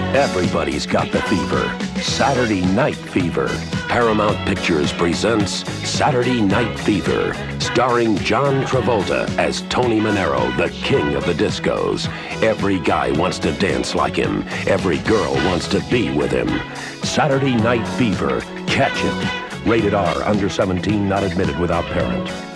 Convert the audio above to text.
Everybody's got the fever. Saturday Night Fever. Paramount Pictures presents Saturday Night Fever, starring John Travolta as Tony Manero, the king of the discos. Every guy wants to dance like him. Every girl wants to be with him. Saturday Night Fever. Catch it. Rated R, under 17, not admitted without parent.